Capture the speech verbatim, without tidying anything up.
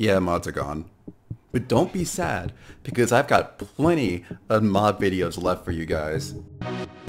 Yeah, mods are gone. But don't be sad, because I've got plenty of mod videos left for you guys.